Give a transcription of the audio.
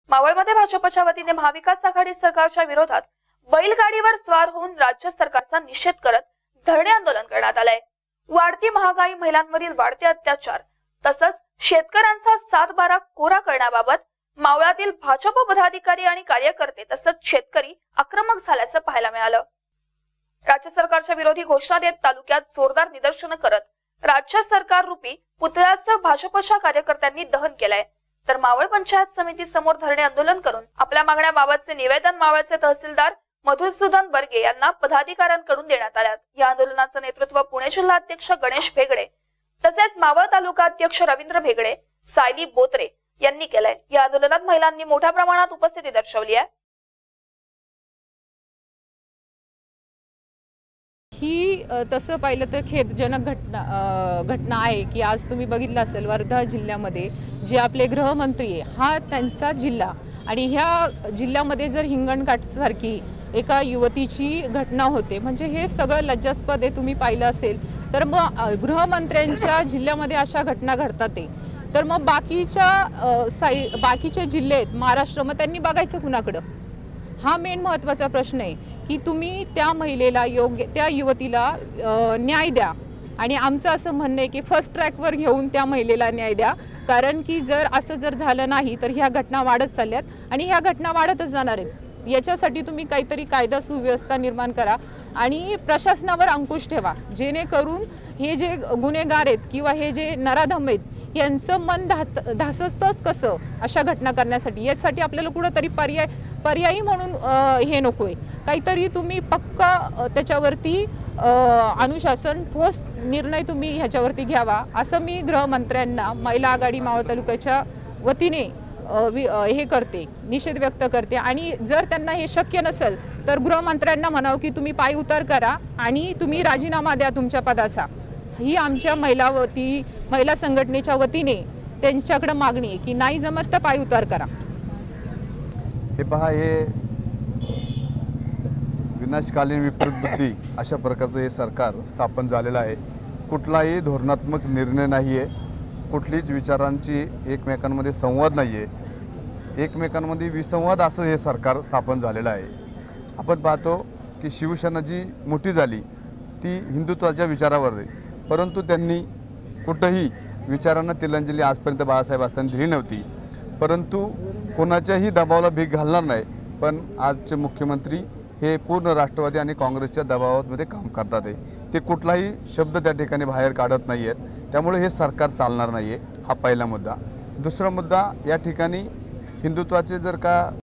मावळमध्ये भाजपच्या वतीने महाविकास आघाडी सरकारच्या विरोधात बैलगाडीवर स्वार होऊन राज्य सरकारचा निषेध करत धरणे आंदोलन करण्यात आलंय। वाढती महागाई, महिलांवरील वाढते अत्याचार तसंच शेतकऱ्यांचा 7/12 कोरा करण्याबाबत मावळातील भाजप पदाधिकारी आणि कार्यकर्ते तसंच शेतकरी आक्रमक झाल्याचं पाहायला मिळालं। राज्य सरकारच्या विरोधी घोषणा देत तालुक्यात जोरदार निदर्शनं करत राज्य सरकार रूपी पुतळ्याचं भाजपच्या कार्यकर्त्यांनी दहन केलंय। तर मावळ पंचायत समिती समोर धरणे आंदोलन करून आपल्या मागण्याबाबतचे निवेदन मावळचे तहसीलदार मधुसूदन बर्गे यांना पदाधिकाऱ्यांकडून देण्यात आल्यात। या आंदोलनाचं नेतृत्व पुणे जिल्हा अध्यक्ष गणेश भेगडे तसेच मावळ तालुका अध्यक्ष रवींद्र भेगडे, सायली बोत्रे यांनी केलंय। या आंदोलनात महिलांनी मोठ्या प्रमाणात उपस्थिती दर्शवली आहे। ही तसं पाहिलं तर खेदजनक घटना आहे की आज तुम्ही बघितलं असेल वर्धा जिल्ह्यामध्ये जे आपले गृहमंत्री आहे हा त्यांचा जिल्हा आणि ह्या जिल्ह्यामध्ये जर हिंगणघाटसारखी एका युवतीची घटना होते म्हणजे हे सगळं लज्जास्पद आहे। तुम्ही पाहिलं असेल तर मग गृहमंत्र्यांच्या जिल्ह्यामध्ये अशा घटना घडतात ते तर मग बाकीचे जिल्हे आहेत महाराष्ट्र मग त्यांनी बघायचं कुणाकडं हा मेन महत्त्वाचा प्रश्न आहे की तुम्ही त्या महिलेला योग्य त्या युवतीला न्याय द्या आणि आमचं असं म्हणणं आहे की फर्स्ट ट्रॅकवर घेऊन त्या महिलेला न्याय द्या कारण की जर असं झालं नाही तर ह्या घटना वाढत चालल्यात आणि ह्या घटना वाढतच जाणार आहेत। याच्यासाठी तुम्ही काहीतरी कायदा सुव्यवस्था निर्माण करा आणि प्रशासनावर अंकुश ठेवा जेणेकरून हे जे गुन्हेगार आहेत किंवा हे जे नराधम आहेत यांचं मन धासतंच कसं अशा घटना करण्यासाठी। यासाठी आपल्याला कुठंतरी पर्यायी म्हणून हे नको आहे काहीतरी तुम्ही पक्का त्याच्यावरती अनुशासन ठोस निर्णय तुम्ही ह्याच्यावरती घ्यावा असं मी गृहमंत्र्यांना महिला आघाडी मावळ तालुक्याच्या वतीने हे करते, निषेध व्यक्त करते आणि जर त्यांना हे शक्य नसेल तर गृहमंत्र्यांना म्हणावं की तुम्ही पायउतार करा आणि तुम्ही राजीनामा द्या तुमच्या पदाचा। ही आमच्या महिला संघटनेच्या वतीने त्यांच्याकडे मागणी आहे की नाही जमत तर पायउतार करा। हे पहा, हे विनाशकालीन विपरीत बुद्धी अशा प्रकारचं हे सरकार स्थापन झालेलं आहे। कुठलाही धोरणात्मक निर्णय नाही आहे, कुठलीच विचारांची एकमेकांमध्ये संवाद नाही आहे, एकमेकांमध्ये विसंवाद असं हे सरकार स्थापन झालेलं आहे। आपण पाहतो की शिवसेना जी मोठी झाली ती हिंदुत्वाच्या विचारावर आहे परंतु त्यांनी कुठंही विचारांना तिलांजली आजपर्यंत बाळासाहेब असताना दिली नव्हती। परंतु कोणाच्याही दबावाला भीक घालणार नाही पण आजचे मुख्यमंत्री हे पूर्ण राष्ट्रवादी आणि काँग्रेसच्या दबावामध्ये काम करतात आहे। ते कुठलाही शब्द त्या ठिकाणी बाहेर काढत नाही आहेत त्यामुळे हे सरकार चालणार नाही आहे। हा पहिला मुद्दा। दुसरा मुद्दा, या ठिकाणी हिंदुत्वाचे जर का